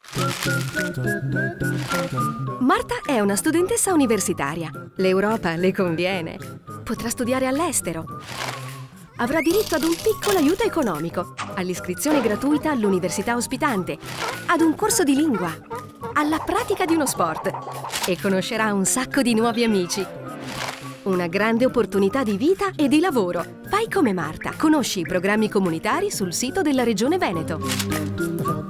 Marta è una studentessa universitaria. L'Europa le conviene. Potrà studiare all'estero. Avrà diritto ad un piccolo aiuto economico, all'iscrizione gratuita all'università ospitante, ad un corso di lingua, alla pratica di uno sport e conoscerà un sacco di nuovi amici. Una grande opportunità di vita e di lavoro. Fai come Marta. Conosci i programmi comunitari sul sito della Regione Veneto.